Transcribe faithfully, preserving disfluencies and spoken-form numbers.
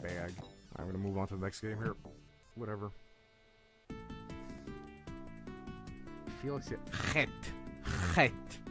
bag. I'm gonna move on to the next game here. Whatever. Felix, het, het.